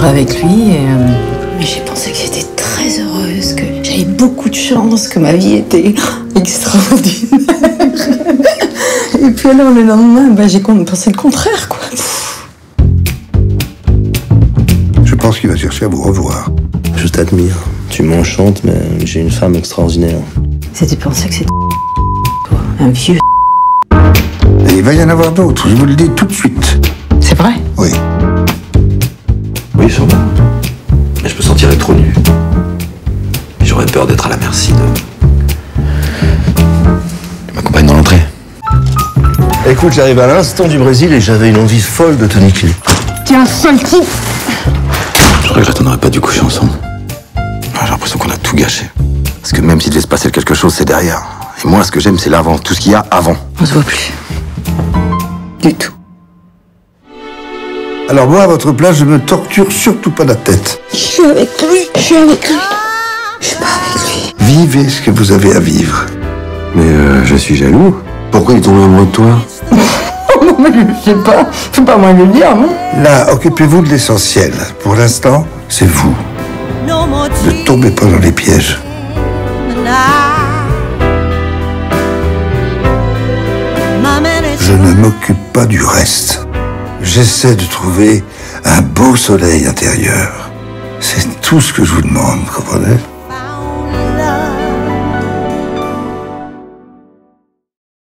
vivre avec lui. Et j'ai pensé que j'étais très heureuse, que j'avais beaucoup de chance, que ma vie était extraordinaire. Et puis alors le lendemain, j'ai pensé le contraire, quoi. Je pense qu'il va chercher à vous revoir. Je t'admire. Tu m'enchantes, mais j'ai une femme extraordinaire. C'était pensé que c'était un vieux. Et il va y en avoir d'autres, je vous le dis tout de suite. C'est vrai? Oui. Oui, sûrement. Mais je me sentirais trop nu. J'aurais peur d'être à la merci de ma compagne dans l'entrée. Écoute, j'arrive à l'instant du Brésil et j'avais une envie folle de te niquer. T'es un sale type! Je regrette qu'on n'aurait pas dû coucher ensemble. J'ai l'impression qu'on a tout gâché. Parce que même s'il devait se passer quelque chose, c'est derrière. Et moi, ce que j'aime, c'est l'avant. Tout ce qu'il y a avant. On se voit plus. Du tout. Alors moi, à votre place, je me torture surtout pas la tête. Je suis avec lui, je suis avec lui. Je suis pas avec lui. Vivez ce que vous avez à vivre. Mais je suis jaloux. Pourquoi il est tombé amoureux de toi? Non, mais je sais pas. C'est pas moi de le dire, non? Là, occupez-vous de l'essentiel. Pour l'instant, c'est vous. Ne tombez pas dans les pièges. Je ne m'occupe pas du reste. J'essaie de trouver un beau soleil intérieur. C'est tout ce que je vous demande, comprenez?